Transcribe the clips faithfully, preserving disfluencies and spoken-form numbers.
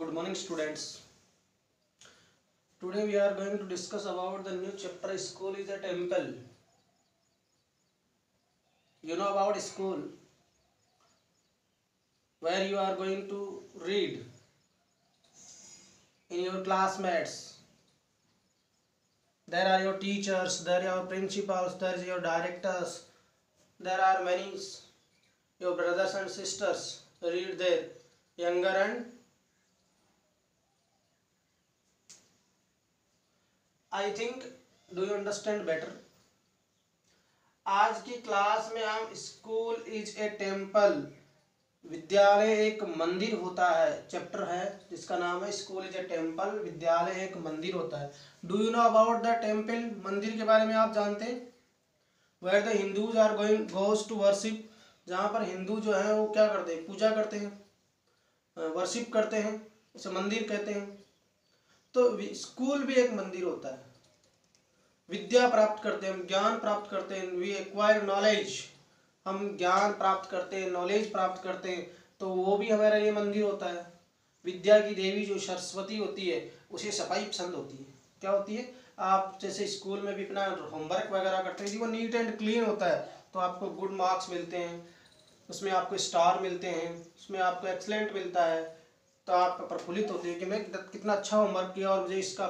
Good morning, students. Today we are going to discuss about the new chapter. School is a temple. You know about school, where you are going to read in your classmates. There are your teachers, there are your principals, there are your directors, there are many your brothers and sisters read there, younger and I think do you understand better? आज की class में हम school is a temple, विद्यालय एक मंदिर होता है, chapter है जिसका नाम है स्कूल इज ए टेम्पल, विद्यालय एक मंदिर होता है। Do you know about the temple? मंदिर के बारे में आप जानते हैं? Where the Hindus are going goes to worship, जहाँ पर हिंदू जो है वो क्या करते हैं? पूजा करते हैं, वर्शिप करते हैं, उसे मंदिर कहते हैं। तो स्कूल भी एक मंदिर होता है, विद्या प्राप्त करते हैं, हम ज्ञान प्राप्त करते हैं, वी एक्वायर नॉलेज, हम ज्ञान प्राप्त करते हैं, नॉलेज प्राप्त करते हैं, तो वो भी हमारा ये मंदिर होता है। विद्या की देवी जो सरस्वती होती है उसे सफाई पसंद होती है। क्या होती है? आप जैसे स्कूल में भी अपना होमवर्क वगैरह करते हैं, वो नीट एंड क्लीन होता है तो आपको गुड मार्क्स मिलते हैं, उसमें आपको स्टार मिलते हैं, उसमें आपको एक्सलेंट मिलता है, तो आप प्रफुल्लित होते हैं कि मैं कितना अच्छा होमवर्क किया और मुझे इसका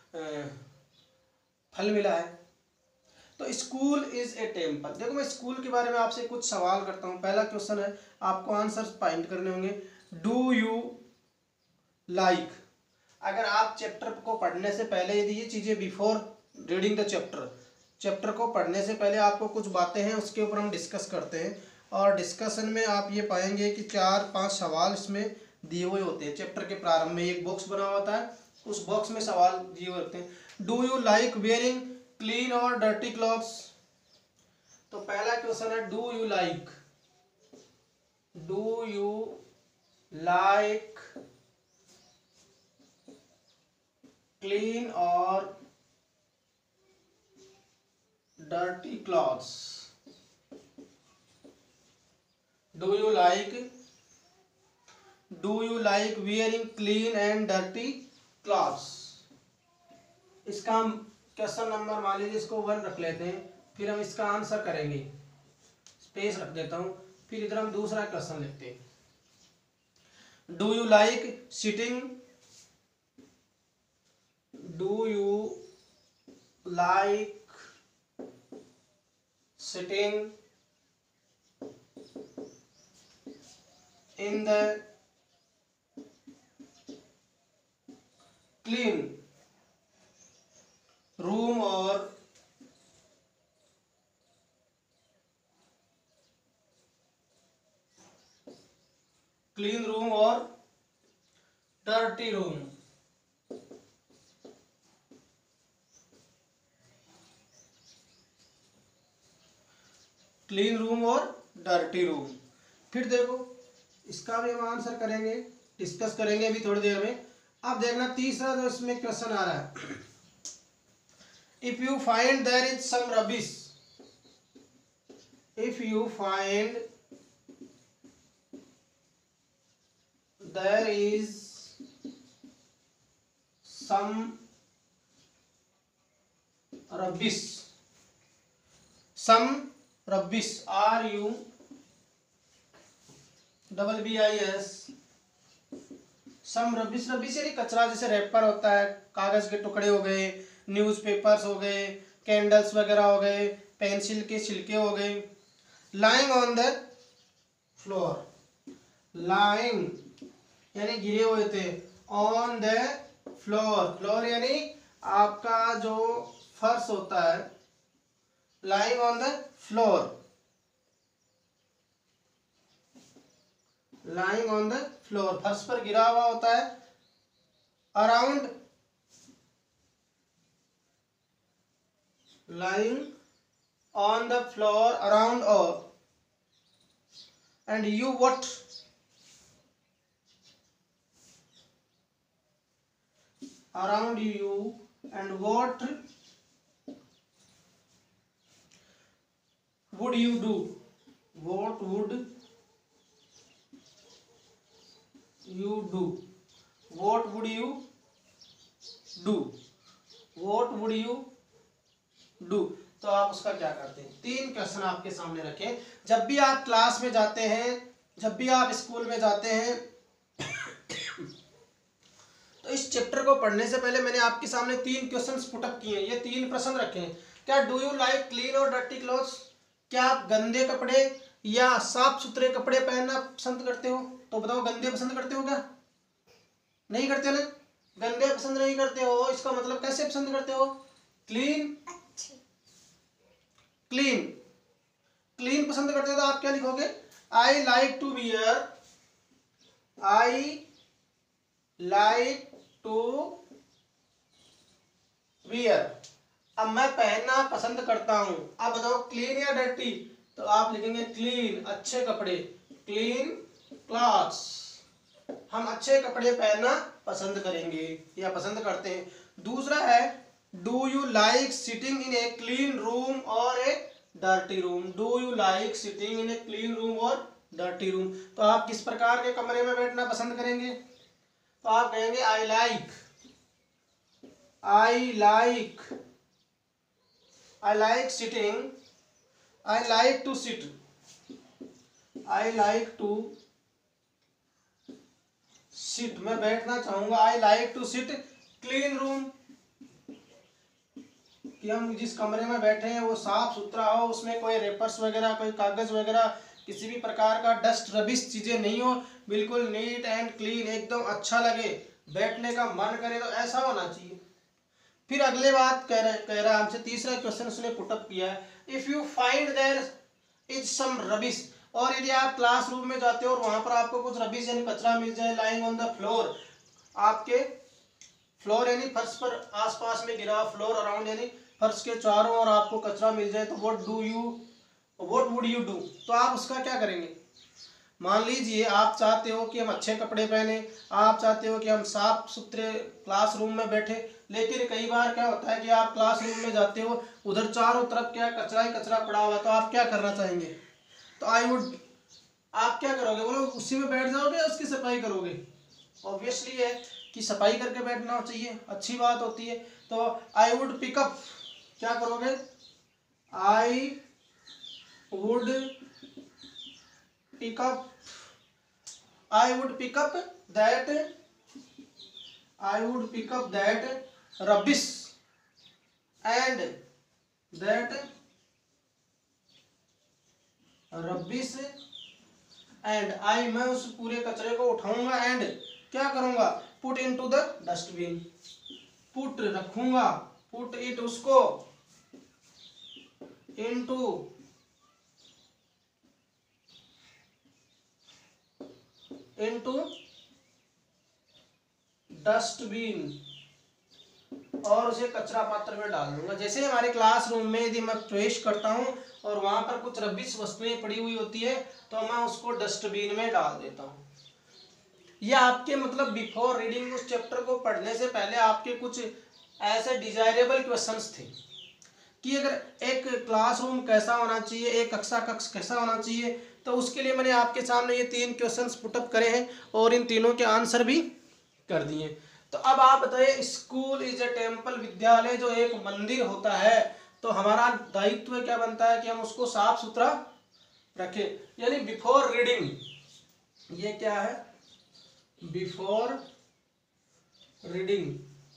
फल मिला है। तो स्कूल इज ए टेम्पल। देखो मैं स्कूल के बारे में आपसे कुछ सवाल करता हूँ। पहला क्वेश्चन है, आपको आंसर्स फाइंड करने होंगे। डू यू लाइक, अगर आप चैप्टर को पढ़ने से पहले, यदि ये चीज़ें before reading the chapter, chapter को पढ़ने से पहले आपको कुछ बातें हैं उसके ऊपर हम डिस्कस करते हैं, और डिस्कशन में आप ये पाएंगे कि चार पांच सवाल इसमें दिए हुए होते हैं। चैप्टर के प्रारंभ में एक बॉक्स बना होता है, उस बॉक्स में सवाल दिए हुए होते हैं। Do you like wearing clean और डर्टी क्लॉथ्स? तो पहला क्वेश्चन है, do you like, do you like clean और dirty clothes? Do you like do you like wearing clean and dirty clothes? इसका हम क्वेश्चन नंबर मान लीजिए इसको वन रख लेते हैं, फिर हम इसका आंसर करेंगे, स्पेस रख देता हूं, फिर इधर हम दूसरा क्वेश्चन लिखते हैं। Do you like sitting, do you like sitting in the clean room और क्लीन रूम और डर्टी रूम? क्लीन रूम और डर्टी रूम। फिर देखो इसका भी हम आंसर करेंगे, डिस्कस करेंगे अभी थोड़ी देर में। अब देखना तीसरा जो इसमें क्वेश्चन आ रहा है, if you find there is some rubbish, if you find there is some rubbish, some rubbish, R U double B I S, some rubbish, rubbish यानी कचरा, जैसे रैपर होता है, कागज के टुकड़े हो गए, न्यूज़पेपर्स हो गए, कैंडल्स वगैरह हो गए, पेंसिल के छिलके हो गए। Lying on the floor, lying यानी गिरे हुए थे, ऑन द फ्लोर, फ्लोर यानी आपका जो फर्श होता है, lying on the floor, lying on the floor, फर्श पर गिरा हुआ होता है। Around, lying on the floor around or, and you what, around you, and what would you do, what would you do, what would you do, what would you do. तो आप उसका क्या करते हैं। तीन क्वेश्चन आपके सामने रखें। जब भी आप क्लास में जाते हैं, जब भी आप स्कूल में जाते हैं, तो इस चैप्टर को पढ़ने से पहले मैंने आपके सामने तीन क्वेश्चंस पुटअप किए हैं। ये तीन प्रश्न रखे हैं। क्या डू यू लाइक क्लीन और डर्टी क्लोथ्स, क्या आप गंदे कपड़े या साफ सुथरे कपड़े पहनना पसंद करते हो। तो बताओ, गंदे पसंद करते हो क्या, नहीं करते ना, गंदे पसंद नहीं करते हो। इसका मतलब कैसे पसंद करते हो, क्लीन, क्लीन, क्लीन पसंद करते हो। तो आप क्या लिखोगे, I like to wear, I like to wear, अब मैं पहनना पसंद करता हूं। अब बताओ क्लीन या डर्टी, तो आप लिखेंगे क्लीन, अच्छे कपड़े, क्लीन क्लॉथ्स, हम अच्छे कपड़े पहनना पसंद करेंगे या पसंद करते हैं। दूसरा है do you like sitting in a clean room और a dirty room, do you like sitting in a clean room और डर्टी रूम। तो आप किस प्रकार के कमरे में बैठना पसंद करेंगे। तो आप कहेंगे I like, I like, I like sitting, I like to sit, I like to sit, मैं बैठना चाहूंगा। I like to sit clean room, कि हम जिस कमरे में बैठे हैं वो साफ सुथरा हो, उसमें कोई रेपर्स वगैरह, कोई कागज वगैरह, किसी भी प्रकार का डस्ट रबिश चीजें नहीं हो, बिल्कुल नीट एंड क्लीन, एकदम अच्छा लगे, बैठने का मन करे, तो ऐसा होना चाहिए। फिर अगले बात कह रहा कह रहा हमसे, तीसरा क्वेश्चन उसने पुटअप किया है, if you find there is some rubbish, और यदि आप क्लासरूम में जाते हो और वहां पर आपको कुछ रबिश यानी कचरा मिल जाए, लाइंग ऑन द फ्लोर, आपके फ्लोर यानी फर्श पर आसपास में गिरा, फ्लोर अराउंड यानी फर्श के चारों ओर आपको कचरा मिल जाए, तो what do you, what would you do, तो आप उसका क्या करेंगे। मान लीजिए आप चाहते हो कि हम अच्छे कपड़े पहने, आप चाहते हो कि हम साफ सुथरे क्लासरूम में बैठे, लेकिन कई बार क्या होता है कि आप क्लासरूम में जाते हो, उधर चारों तरफ क्या कचरा ही कचरा पड़ा हुआ, तो आप क्या करना चाहेंगे। तो आई वुड, आप क्या करोगे, बोलो उसी में बैठ जाओगे, उसकी सफाई करोगे। ऑब्वियसली है कि सफाई करके बैठना चाहिए, अच्छी बात होती है। तो आई वुड पिकअप, क्या करोगे, I would pick up, I would pick up that, I would pick up that rubbish and that rubbish and I, मैं उस पूरे कचरे को उठाऊंगा and क्या करूंगा, put into the dustbin, put रखूंगा, put it उसको into into डस्टबिन, और उसे कचरा पात्र में डाल दूंगा। जैसे हमारे क्लासरूम में यदि मैं प्रवेश करता हूं और वहां पर कुछ रबिश वस्तुएं पड़ी हुई होती है, तो मैं उसको डस्टबिन में डाल देता हूं। यह आपके मतलब बिफोर रीडिंग उस चैप्टर को पढ़ने से पहले आपके कुछ ऐसे डिजायरेबल क्वेश्चंस थे कि अगर एक क्लासरूम कैसा होना चाहिए, एक कक्षा कक्ष कैसा होना चाहिए, तो उसके लिए मैंने आपके सामने ये तीन क्वेश्चंस पुटअप करे हैं और इन तीनों के आंसर भी कर दिए। तो अब आप बताइए, स्कूल इज ए टेम्पल, विद्यालय जो एक मंदिर होता है, तो हमारा दायित्व क्या बनता है कि हम उसको साफ सुथरा रखें। यानी बिफोर रीडिंग, ये क्या है, बिफोर रीडिंग,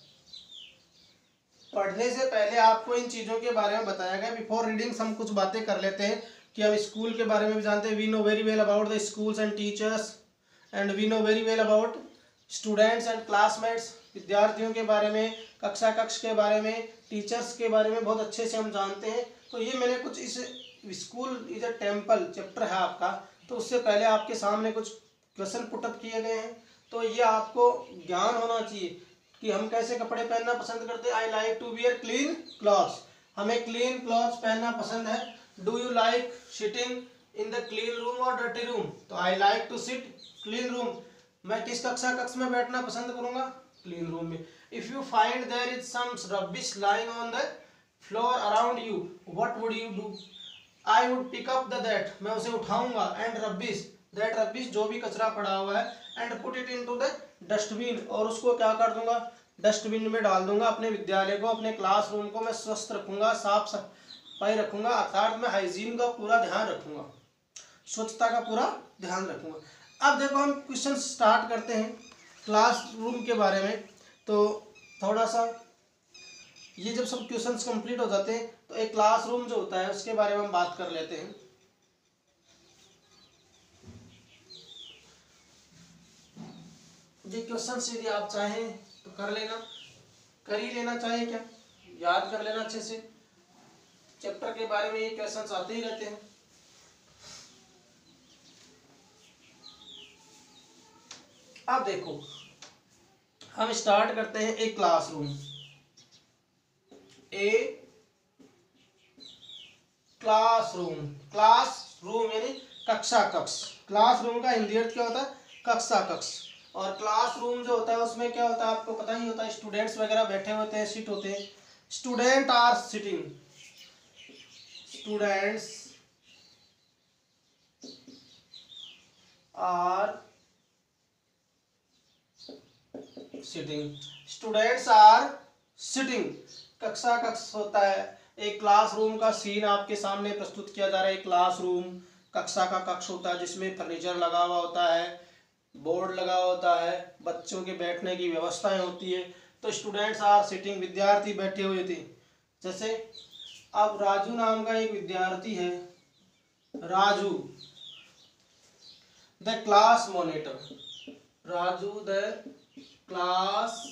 पढ़ने से पहले आपको इन चीज़ों के बारे में बताया गया। बिफोर रीडिंग हम कुछ बातें कर लेते हैं कि हम स्कूल के बारे में भी जानते हैं। We know very well about the schools and teachers and we know very well about students and classmates, विद्यार्थियों के बारे में, कक्षा कक्ष के बारे में, टीचर्स के बारे में बहुत अच्छे से हम जानते हैं। तो ये मैंने कुछ इस school is a temple chapter है आपका, तो उससे पहले आपके सामने कुछ क्वेश्चन पुटअप किए गए हैं। तो ये आपको ज्ञान होना चाहिए कि हम कैसे कपड़े पहनना पसंद करते हैं। I like to wear clean clothes, हमें क्लीन क्लॉथ्स पहनना पसंद है। Do you like sitting in the clean room और डर्टी रूम, तो I like to sit clean room, मैं किस कक्षा कक्ष में बैठना पसंद करूंगा, क्लीन रूम में। If you find there is some rubbish lying on the floor around you, what would you do, I would pick up the that, मैं उसे उठाऊंगा, एंड रबिश दैट रबिश, जो भी कचरा पड़ा हुआ है, and put it into the dustbin, और उसको क्या कर दूंगा, डस्टबिन में डाल दूंगा। अपने विद्यालय को, अपने क्लासरूम को मैं स्वस्थ रखूंगा, साफ सफाई रखूंगा, अर्थात मैं हाइजीन का पूरा ध्यान रखूंगा, स्वच्छता का पूरा ध्यान रखूंगा। अब देखो हम क्वेश्चन स्टार्ट करते हैं क्लासरूम के बारे में। तो थोड़ा सा ये जब सब क्वेश्चंस कंप्लीट हो जाते हैं तो एक क्लासरूम जो होता है उसके बारे में हम बात कर लेते हैं। ये क्वेश्चंस यदि आप चाहें तो कर लेना, कर ही लेना, चाहें क्या याद कर लेना अच्छे से, चैप्टर के बारे में ये क्वेश्चंस आते ही रहते हैं। अब देखो हम स्टार्ट करते हैं एक क्लासरूम। ए क्लासरूम, क्लासरूम यानी कक्षा कक्ष। क्लासरूम का हिंदी अर्थ क्या होता है, कक्षा कक्ष। और क्लासरूम जो होता है उसमें क्या होता है आपको पता ही होता है, स्टूडेंट्स वगैरह बैठे होते हैं, सीट होते हैं, student are sitting, students are sitting, students are sitting, कक्षा कक्ष होता है। एक क्लासरूम का सीन आपके सामने प्रस्तुत किया जा रहा है। एक क्लासरूम कक्षा का कक्ष होता है जिसमें फर्नीचर लगा हुआ होता है, बोर्ड लगा होता है, बच्चों के बैठने की व्यवस्थाएं होती है। तो स्टूडेंट्स आर सिटिंग, विद्यार्थी बैठे हुए थे। जैसे अब राजू नाम का एक विद्यार्थी है, Raju the class monitor, Raju the class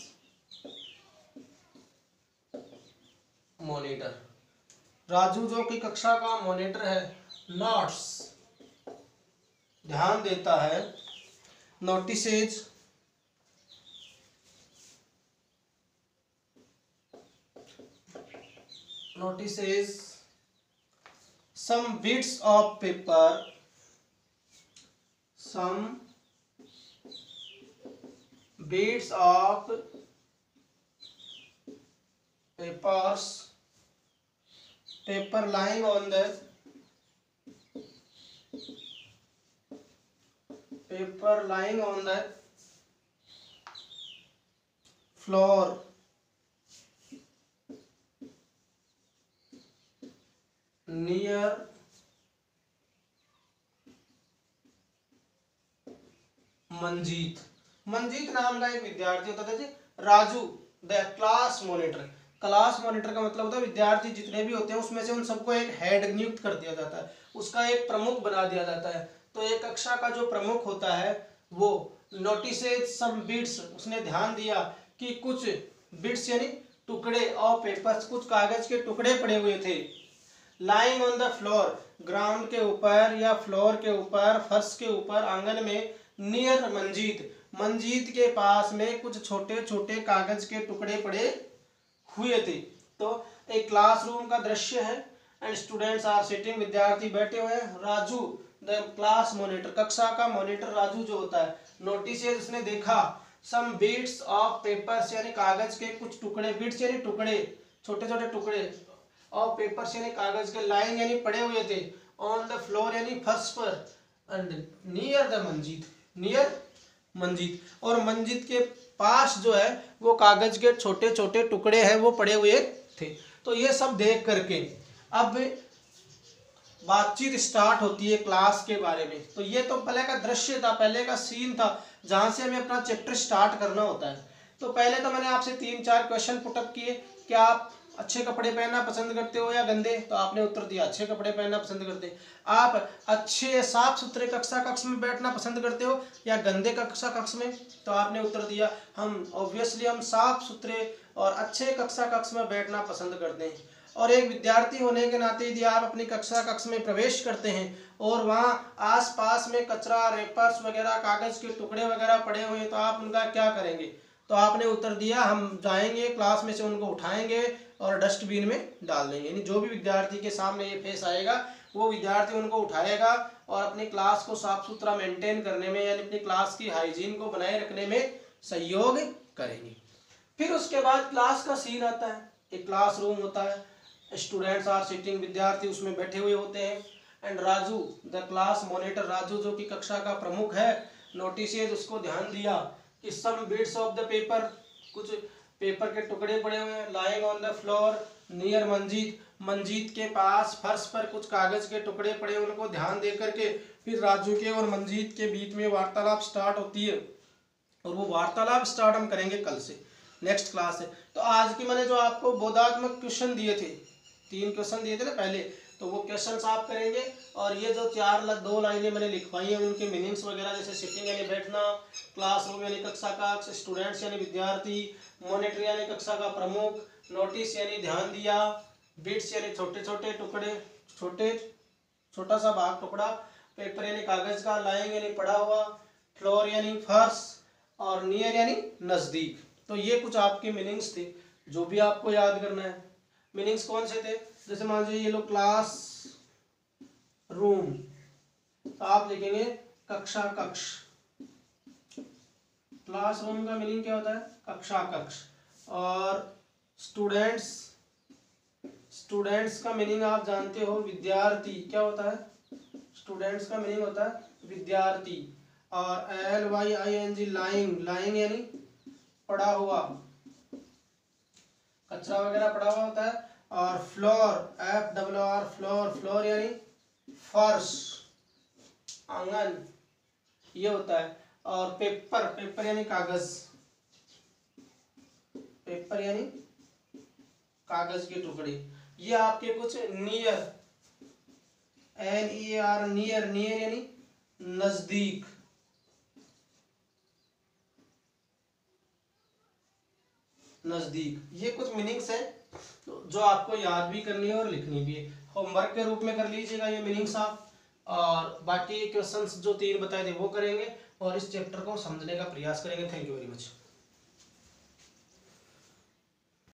monitor, Raju जो कि कक्षा का मॉनिटर है, नोट्स ध्यान देता है, notices notices some bits of paper, some bits of papers, paper lying on the paper lying on the floor, near Manjeet. Manjeet नाम का एक विद्यार्थी होता था जी, Raju the class monitor, class monitor का मतलब होता है विद्यार्थी जितने भी होते हैं उसमें से उन सबको एक हेड नियुक्त कर दिया जाता है, उसका एक प्रमुख बना दिया जाता है। तो एक कक्षा का जो प्रमुख होता है वो नोटिसेज सम बिट्स, उसने ध्यान दिया कि कुछ बिट्स यानी टुकड़े और पेपर्स, कुछ कागज के टुकड़े पड़े हुए थे, lying on the floor, ground के ऊपर या फ्लोर के ऊपर, फर्श के ऊपर, आंगन में, नियर मंजीत, मंजीत के पास में कुछ छोटे छोटे कागज के टुकड़े पड़े हुए थे। तो एक क्लासरूम का दृश्य है, एंड स्टूडेंट्स आर सिटिंग, विद्यार्थी बैठे हुए हैं, राजू द क्लास मॉनिटर, कक्षा का मॉनिटर राजू जो होता है, नोटिसेज उसने देखा, सम बीट्स ऑफ पेपर्स यानी कागज के कुछ टुकड़े, बीट्स यानी टुकड़े, छोटे छोटे टुकड़े, और पेपर्स यानी कागज के, लाइन यानी पड़े हुए थे, ऑन द फ्लोर यानी फर्श पर, and near the Manjeet, near Manjeet, और मंजीत के पास जो है वो कागज के छोटे छोटे टुकड़े हैं वो पड़े हुए थे। तो ये सब देख करके अब बातचीत स्टार्ट होती है क्लास के बारे में। तो ये तो पहले का दृश्य था, पहले का सीन था जहां से हमें अपना चैप्टर स्टार्ट करना होता है। तो पहले तो मैंने आपसे तीन चार क्वेश्चन पुटअप किए, क्या आप अच्छे कपड़े पहनना पसंद करते हो या गंदे, तो आपने उत्तर दिया अच्छे कपड़े पहनना पसंद करते हैं। आप अच्छे साफ सुथरे कक्षा कक्ष में बैठना पसंद करते हो या गंदे कक्षा कक्ष में, तो आपने उत्तर दिया हम ऑब्वियसली हम साफ सुथरे और अच्छे कक्षा कक्ष में बैठना पसंद करते हैं। और एक विद्यार्थी होने के नाते यदि आप अपनी कक्षा कक्ष में प्रवेश करते हैं और वहाँ आसपास में कचरा, रेपर्स वगैरह, कागज के टुकड़े वगैरह पड़े हुए हैं तो आप उनका क्या करेंगे, तो आपने उत्तर दिया हम जाएंगे क्लास में से उनको उठाएंगे और डस्टबिन में डाल देंगे। यानी जो भी विद्यार्थी के सामने ये फेस आएगा वो विद्यार्थी उनको उठाएगा और अपनी क्लास को साफ सुथरा मेंटेन करने में यानी अपनी क्लास की हाइजीन को बनाए रखने में सहयोग करेंगे। फिर उसके बाद क्लास का सीन आता है, एक क्लासरूम होता है, स्टूडेंट्स आर सिटिंग, विद्यार्थी उसमें बैठे हुए होते हैं, and Raju the class monitor, Raju जो कि कक्षा का प्रमुख है, नोटिसेज उसको ध्यान दिया कि some bits of the paper, कुछ पेपर के टुकड़े पड़े हुए हैं, lying on the floor near Manjeet, Manjeet के पास फर्श पर कुछ कागज के टुकड़े पड़े, उनको ध्यान दे करके फिर राजू के और मंजीत के बीच में वार्तालाप स्टार्ट होती है। और वो वार्तालाप स्टार्ट हम करेंगे कल से, नेक्स्ट क्लास है। तो आज की मैंने जो आपको बोधात्मक क्वेश्चन दिए थे, तीन क्वेश्चन दिए थे ना पहले, तो वो क्वेश्चंस आप करेंगे। और ये जो चार दो लाइनें मैंने लिखवाई हैं उनके मीनिंग्स वगैरह, जैसे सिटिंग यानी बैठना, क्लासरूम यानी कक्षा का, स्टूडेंट्स यानी विद्यार्थी, मॉनिटर यानी कक्षा का प्रमुख, नोटिस यानी ध्यान दिया, बिट्स यानी छोटे छोटे टुकड़े, छोटे छोटा सा भाग टुकड़ा, पेपर यानी कागज का, लाइंग यानी पड़ा हुआ, फ्लोर यानी फर्श, और नियर यानी नजदीक। तो ये कुछ आपके मीनिंग्स थे जो भी आपको याद करना है। मीनिंग्स कौन से थे, जैसे मान लीजिए ये लो क्लास रूम, तो आप लिखेंगे कक्षा कक्ष। क्लासरूम का मीनिंग क्या होता है, कक्षा कक्ष। और स्टूडेंट्स, स्टूडेंट्स का मीनिंग आप जानते हो, विद्यार्थी क्या होता है, स्टूडेंट्स का मीनिंग होता है विद्यार्थी। और L Y I N G lying, lying यानी पड़ा हुआ, कचरा वगैरह पड़ा हुआ होता है। और floor, F W R floor, floor यानी फर्श, आंगन, ये होता है। और पेपर, पेपर यानी कागज, पेपर यानी कागज के टुकड़े। ये आपके कुछ near, N E R, near, near यानी नजदीक, नजदीक, ये कुछ मीनिंग्स है जो आपको याद भी करनी है और लिखनी भी है। होमवर्क के रूप में कर लीजिएगा ये मीनिंग्स आप, और बाकी क्वेश्चंस जो तीन बताए थे वो करेंगे और इस चैप्टर को समझने का प्रयास करेंगे। Thank you very much.